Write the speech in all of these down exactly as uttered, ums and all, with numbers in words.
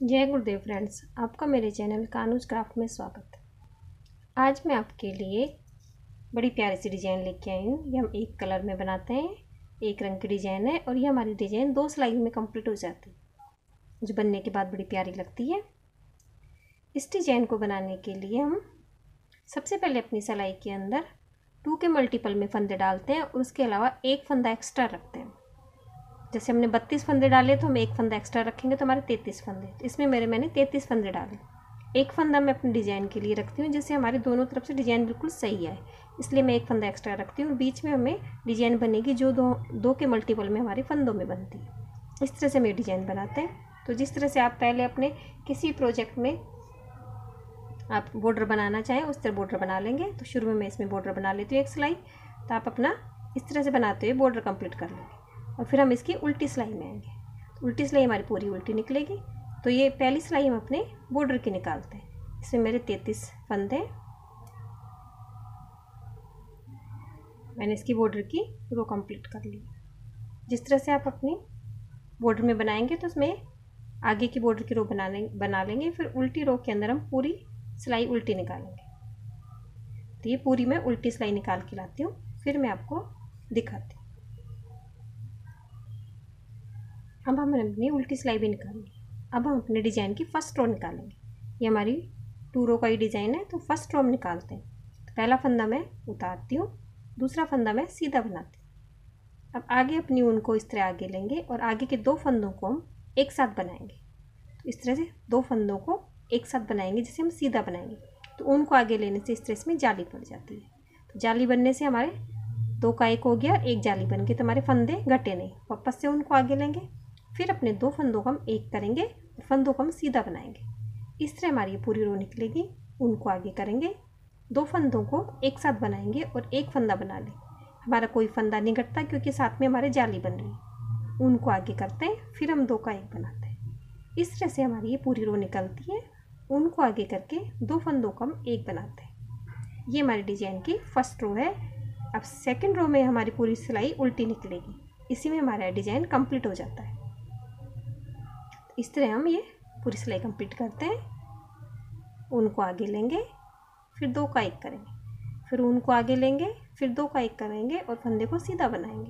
जय गुरुदेव फ्रेंड्स, आपका मेरे चैनल कानूज क्राफ्ट में स्वागत है। आज मैं आपके लिए बड़ी प्यारी सी डिज़ाइन लेके आई हूँ। ये हम एक कलर में बनाते हैं, एक रंग की डिज़ाइन है और ये हमारी डिज़ाइन दो सिलाई में कंप्लीट हो जाती है, जो बनने के बाद बड़ी प्यारी लगती है। इस डिज़ाइन को बनाने के लिए हम सबसे पहले अपनी सिलाई के अंदर टू के मल्टीपल में फंदे डालते हैं और उसके अलावा एक फंदा एक्स्ट्रा रखते हैं। जैसे हमने बत्तीस फंदे डाले तो हम एक फंदा एक्स्ट्रा रखेंगे तो हमारे तैंतीस फंदे, इसमें मेरे मैंने तैंतीस फंदे डाले। एक फंदा मैं अपनी डिज़ाइन के लिए रखती हूँ जिससे हमारे दोनों तरफ से डिज़ाइन बिल्कुल सही है, इसलिए मैं एक फंदा एक्स्ट्रा रखती हूँ। बीच में हमें डिज़ाइन बनेगी जो दो दो के मल्टीपल में हमारे फंदों में बनती है। इस तरह से हम डिज़ाइन बनाते हैं। तो जिस तरह से आप पहले अपने किसी प्रोजेक्ट में आप बॉर्डर बनाना चाहें उस तरह बॉर्डर बना लेंगे। तो शुरू में मैं इसमें बॉर्डर बना लेती हूँ एक सिलाई, तो आप अपना इस तरह से बनाते हुए बॉर्डर कंप्लीट कर लेंगे और फिर हम इसकी उल्टी सिलाई में आएंगे। तो उल्टी सिलाई हमारी पूरी उल्टी निकलेगी। तो ये पहली सिलाई हम अपने बॉर्डर की निकालते हैं। इसमें मेरे तैंतीस फंदे, मैंने इसकी बॉर्डर की रो कंप्लीट कर ली। जिस तरह से आप अपनी बॉर्डर में बनाएंगे तो उसमें आगे की बॉर्डर की रो बनाने बना लेंगे, फिर उल्टी रो के अंदर हम पूरी सिलाई उल्टी निकालेंगे। तो ये पूरी मैं उल्टी सिलाई निकाल के लाती हूँ, फिर मैं आपको दिखाती हूँ। अब हमने अपनी उल्टी सिलाई भी निकाल ली। अब हम अपने डिज़ाइन की फर्स्ट रो निकालेंगे। ये हमारी टू रो का ही डिज़ाइन है, तो फर्स्ट रो हम निकालते हैं। तो पहला फंदा मैं उतारती हूँ, दूसरा फंदा मैं सीधा बनाती हूँ। अब आगे अपनी ऊन को इस तरह आगे लेंगे और आगे के दो फंदों को हम एक साथ बनाएंगे। तो इस तरह से दो फंदों को एक साथ बनाएंगे जिसे हम सीधा बनाएंगे। तो ऊन को आगे लेने से इस तरह इसमें जाली पड़ जाती है। तो जाली बनने से हमारे दो का एक हो गया, एक जाली बन गई, तो हमारे फंदे घटे नहीं। वापस से ऊन को आगे लेंगे, फिर अपने दो फंदों को हम एक करेंगे और फंदों को हम सीधा बनाएंगे। इस तरह हमारी ये पूरी रो निकलेगी। ऊन को आगे करेंगे, दो फंदों को एक साथ बनाएंगे और एक फंदा बना लें। हमारा कोई फंदा नहीं घटता क्योंकि साथ में हमारे जाली बन रही है। ऊन को आगे करते हैं, फिर हम दो का एक बनाते हैं। इस तरह से हमारी ये पूरी रो निकलती है। ऊन को आगे करके दो फंदों को हम एक बनाते हैं। ये हमारी डिज़ाइन की फर्स्ट रो है। अब सेकेंड रो में हमारी पूरी सिलाई उल्टी निकलेगी। इसी में हमारा डिज़ाइन कंप्लीट हो जाता है। इस तरह हम ये पूरी सिलाई कंप्लीट करते हैं। ऊन को आगे लेंगे, फिर दो का एक करेंगे, फिर ऊन को आगे लेंगे, फिर दो का एक करेंगे और फंदे को सीधा बनाएंगे।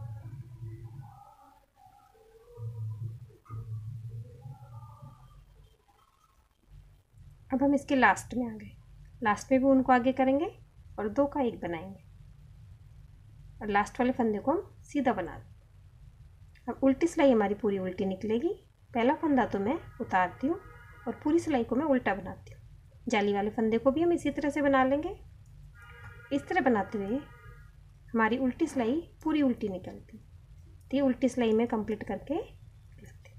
अब हम इसके लास्ट में आ गए। लास्ट में भी ऊन को आगे करेंगे और दो का एक बनाएंगे और लास्ट वाले फंदे को हम सीधा बना दें। अब उल्टी सिलाई हमारी पूरी उल्टी निकलेगी। पहला फंदा तो मैं उतारती हूँ और पूरी सिलाई को मैं उल्टा बनाती हूँ। जाली वाले फंदे को भी हम इसी तरह से बना लेंगे। इस तरह बनाते हुए हमारी उल्टी सिलाई पूरी उल्टी निकलती। तो ये उल्टी सिलाई में कंप्लीट करके लेती।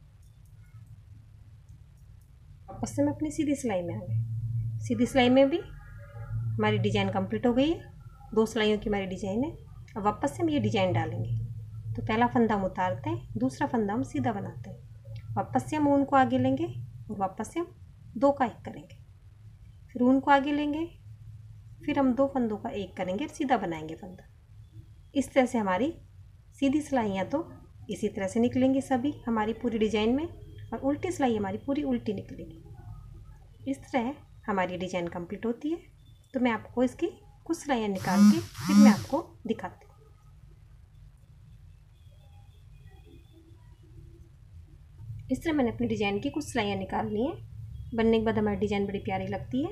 वापस से मैं अपनी सीधी सिलाई में आ गई। सीधी सिलाई में भी हमारी डिज़ाइन कंप्लीट हो गई है। दो सिलाइयों की हमारी डिज़ाइन है। अब वापस से हम ये डिज़ाइन डालेंगे। तो पहला फंदा हम उतारते हैं, दूसरा फंदा हम सीधा बनाते हैं। वापस से हम ऊन को आगे लेंगे और वापस से हम दो का एक करेंगे, फिर ऊन को आगे लेंगे, फिर हम दो फंदों का एक करेंगे और सीधा बनाएंगे फंदा। इस तरह से हमारी सीधी सिलाइयाँ तो इसी तरह से निकलेंगी सभी हमारी पूरी डिज़ाइन में, और उल्टी सिलाई हमारी पूरी उल्टी निकलेगी। इस तरह हमारी डिज़ाइन कंप्लीट होती है। तो मैं आपको इसकी कुछ सिलाइयाँ निकाल के फिर मैं आपको दिखाती हूँ। इस तरह मैंने अपनी डिज़ाइन की कुछ सिलाइयाँ निकाल ली हैं। बनने के बाद हमारी डिज़ाइन बड़ी प्यारी लगती है।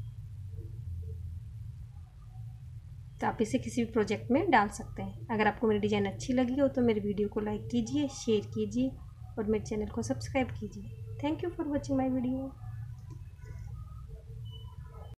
तो आप इसे किसी भी प्रोजेक्ट में डाल सकते हैं। अगर आपको मेरी डिज़ाइन अच्छी लगी हो तो मेरी वीडियो को लाइक कीजिए, शेयर कीजिए और मेरे चैनल को सब्सक्राइब कीजिए। Thank you for watching my video.